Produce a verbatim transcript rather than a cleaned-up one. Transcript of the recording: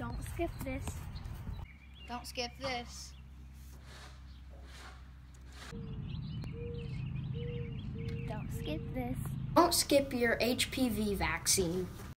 Don't skip this. Don't skip this. Don't skip this. Don't skip your H P V vaccine.